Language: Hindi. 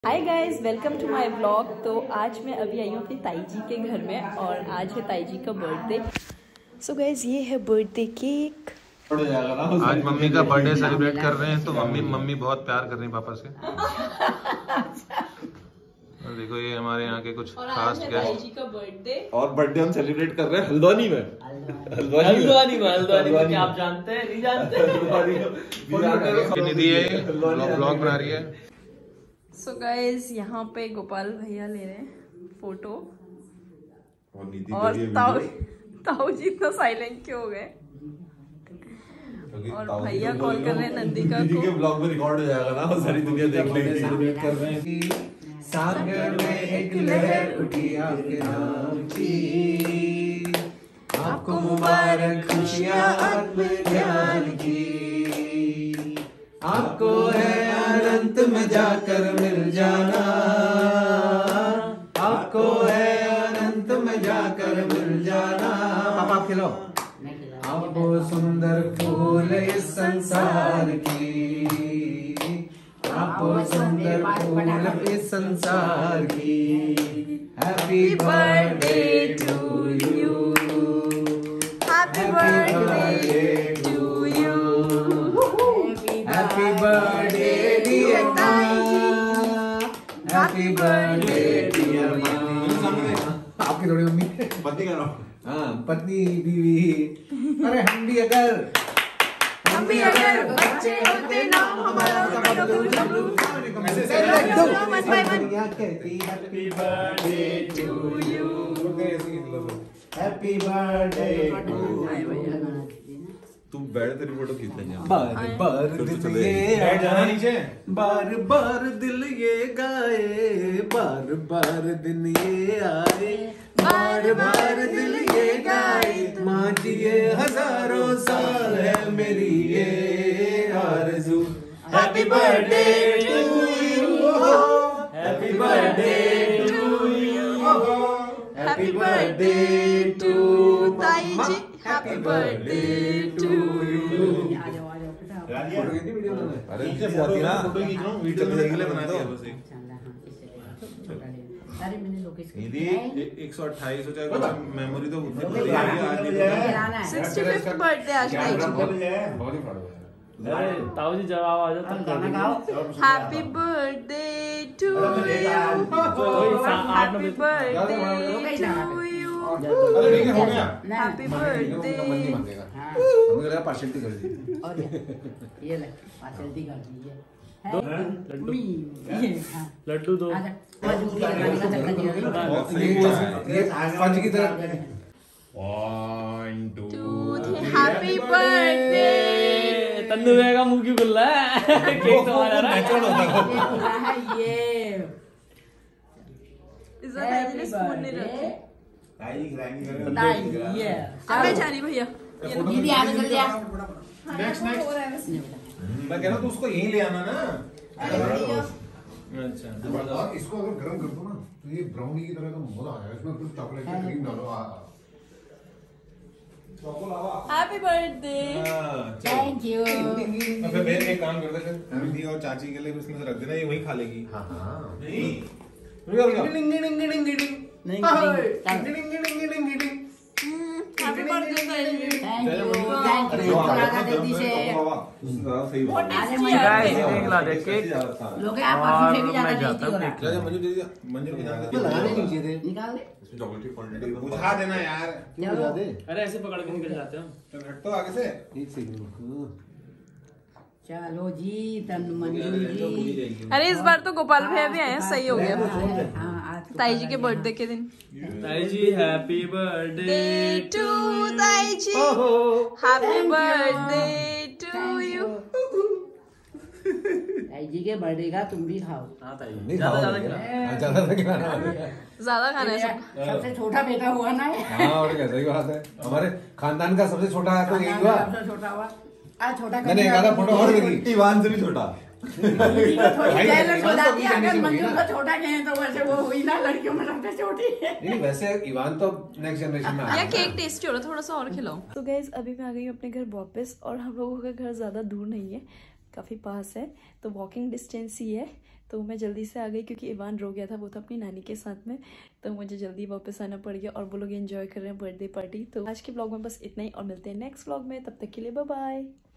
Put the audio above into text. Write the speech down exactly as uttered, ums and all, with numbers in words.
Hi guys, welcome to my blog. तो आज मैं अभी आई हूँ अपनी ताई जी के घर में और आज है ताई जी का बर्थडे। सो गाइस, ये है बर्थडे केक। आज मम्मी का बर्थडे सेलिब्रेट कर रहे हैं तो मम्मी मम्मी बहुत प्यार कर रही है पापा से। और देखो ये हमारे यहाँ के कुछ खास गेस्ट। ताई जी का बर्थडे और बर्थडे हम सेलिब्रेट कर रहे हैं हल्द्वानी में। हल्द्वानी में हल्द्वानी में आप जानते हैं नहीं जानते? निधि है ब्लॉग बना रही है। सो गाइस, यहाँ पे गोपाल भैया ले रहे हैं फोटो और ताऊ ताऊ जी इतना साइलेंट क्यों हो गए? और भैया कॉल कर रहे हैं नंदिका को। के ब्लॉग में रिकॉर्ड हो जाएगा ना, सारी दुनिया देख लेगी। कर रहे हैं सागर में एक लहर उठी आपके नाम की, आपको मुबारक खुशियां आत्मज्ञान की, आपको है अनंत में जाकर मिल जाना, आपको है अनंत में जाकर मिल जाना। पापा खिलो। आपको सुंदर फूल इस संसार की, आपको सुंदर फूल इस संसार की। Happy birthday to you, happy birthday to you, happy birthday dear माँ, हैप्पी बर्थडे डियर माँ। आपकी थोड़ी मम्मी पत्नी का नाम? हाँ, पत्नी बीवी। अरे हम भी अगर हम भी अगर बच्चे होते ना हमारा happy birthday to you, happy birthday to. तुम बैठ, तेरी फोटो खींचते हैं। बार बार दिल ये जाना नीचे, बार बार दिल ये गाए, बार बार दिन ये आए, बार बार दिल ये गाए। माँ जी ये हजारों साल है मेरी ये आरज़ू। Happy birthday to you, happy birthday to you, happy birthday to ताई जी, हैप्पी बर्थडे टू यू। अरे नीचे फोटो ना, फोटो खींच रहा हूँ, वीडियो में देखने बना दिया बस एक। निधि एक सौ अट्ठाईस हो जाएगा, मेमोरी तो उतनी बड़ी है। सिक्सटी फिफ्थ बर्थडे आज ताई जी का। बहुत ही फाड़ो। अरे ताऊ जी जब आओ आ जाओ तब गाना गाओ। Happy birthday to you, happy birthday to you, अरे ठीक है, हो गया। Happy birthday. हमें लगा पार्शलिटी कर दी। और ये ये ले पार्शलिटी कर दी है। दो लड्डू हाँ। लड्डू दो। आजा मजबूती लगाने का चक्कर नहीं है। ये ये पंच की तरह। One two three, happy birthday. Tannu भैया का मुंह क्यों खुल रहा है? केक तो आ रहा है। ये ये इज्जत ताई जी ने स्पून नहीं रखी। ताई खिलाएंगे घर में। ताई ये अब मैं जा रही भैया। दीदी आगे चल जा। नेक्स्ट नेक्स्ट मैं कह रहा हूँ तो उसको यहीं ले आना ना। अच्छा और इसको अगर गर्म कर दो ना तो ये ब्राउनी की तरह का मजा आएगा। इसमें कुछ चॉकलेट का क्रीम डालो। Happy birthday. Thank you. फिर मैं एक काम करते फिर दीदी और चाची के लिए भी इसमें से रख देना, ये वहीं खा लेगी। हाँ हाँ नहीं रुको रुको डिंग डिंग डिंग डिंग डिंग नहीं डिंग डिंग डिंग डिंग डिंग। हैप्पी बर्थडे ताई जी। थैंक यू थैंक यू थोड़ा जल्दी से सही बात आगे गाइस मत देख ला देख केक। लोग आप काफी भी ज्यादा मैं नहीं जाता हूँ हो रहा केक ले जा मंजू दे दिया, मंजू के जान दे लगाने नीचे थे। निकाल दे। इसमें चॉकलेट की क्वांटिटी बुझा देना यार। क्या बजा दे? अरे ऐसे पकड़ के निकल जाते हो। तो हट तो आगे से। एक सेकंड। चलो जी तन मंजू जी। अरे इस बार तो गोपाल भैया भी आए हैं, सही हो गया। हाँ आज ताई जी के बर्थडे के दिन। ताई जी हैप्पी बर्थडे डे टू ताई जी, हैप्पी बर्थडे टू यू। ताई जी के बर्थडे का तुम भी खाओ। हाँ ताई नहीं ज्यादा खाओ। ज्यादा खिला। हाँ, ज्यादा था खिलाना। ज्यादा खाना है सब। सबसे छोटा बेटा हुआ ना ये। हाँ और क्या, सही बात है। हमारे खानदान का सबसे छोटा है तो यही हुआ। सबसे छोटा हुआ। आज छोटा मैंने एक आधा फोटो और देखी। ईवान से भी छोटा। दीदी को थोड़ी भाई, जेलस हो ईवान तो जाती है अभी अगर जाने मंजू की को छोटा कहें तो वैसे वो हुई ना लड़कियों में सबसे छोटी है। नहीं वैसे ईवान तो नेक्स्ट जनरेशन में आ या गया। केक टेस्टी हो रहा, थोड़ा सा और खिलाओ। तो गाइस अभी मैं आ गई हूँ अपने घर वापस, और हम लोगों का घर ज्यादा दूर नहीं है, काफी पास है, तो वॉकिंग डिस्टेंस ही है। तो मैं जल्दी से आ गई क्योंकि इवान रो गया था, वो था अपनी नानी के साथ में, तो मुझे जल्दी वापस आना पड़ गया और वो लोग एंजॉय कर रहे हैं बर्थडे पार्टी। तो आज के ब्लॉग में बस इतना ही और मिलते हैं नेक्स्ट ब्लॉग में, तब तक के लिए बाय बाय।